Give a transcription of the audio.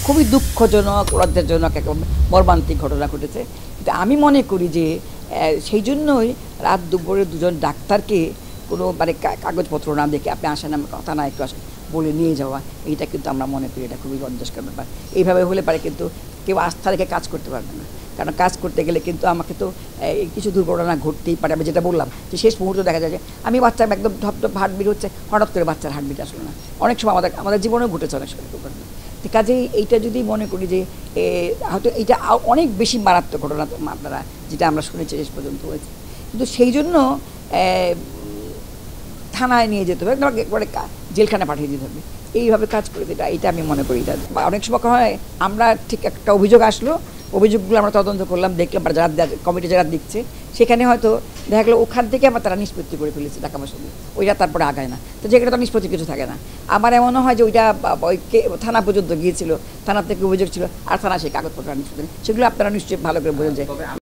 খুবই দুঃখজনক, লজ্জাজনক একটা মর্মান্তিক ঘটনা ঘটেছে। কিন্তু আমি মনে করি যে সেই জন্যই রাত দুপুরে দুজন ডাক্তারকে কোনো মানে কাগজপত্র না দেখে আপনি আসেন, আমার কথা না একটু আসেন বলে নিয়ে যাওয়া, এইটা কিন্তু আমরা মনে করি এটা খুবই লজ্জাস্কর ব্যাপার। এইভাবে হলে পারে কিন্তু কেউ আস্থা রেখে কাজ করতে পারবে না, কারণ কাজ করতে গেলে কিন্তু আমাকে তো কিছু দুর্ঘটনা ঘটতেই পারে। আমি যেটা বললাম যে শেষ মুহূর্তে দেখা যায় যে আমি বাচ্চা একদম ধপ হার্টবিট হচ্ছে, হঠাৎ করে বাচ্চার হার্টবিট আসলো না। অনেক সময় আমাদের জীবনেও ঘটেছে অনেক সময় দুর্ঘটনা। তো কাজেই এইটা যদি মনে করি যে হয়তো এইটা অনেক বেশি মারাত্মক ঘটনা আপনারা যেটা আমরা শুনেছি শেষ পর্যন্ত হয়েছে, কিন্তু সেই জন্য থানায় নিয়ে যেতে হবে, একবারে জেলখানা পাঠিয়ে দিতে হবে, এইভাবে কাজ করে দিতে, এটা আমি মনে করি। এটা অনেক সময় হয় আমরা ঠিক একটা অভিযোগ আসলো, অভিযোগগুলো আমরা তদন্ত করলাম, দেখলাম যারা কমিটি যারা দিচ্ছে সেখানে হয়তো দেখা গেলো ওখান থেকে আবার তারা নিষ্পত্তি করে ফেলেছে টাকা পয়সা দিয়ে, ওইটা তারপরে আগায় না, তো যেখানে তো নিষ্পত্তি কিছু থাকে না। আবার এমনও হয় যে ওইটা থানা পর্যন্ত গিয়েছিল, থানা থেকে অভিযোগ ছিল আর থানা সেই কাগজপত্র নিষ্পত্তি, সেগুলো আপনারা নিশ্চয়ই ভালো করে বোঝেন যে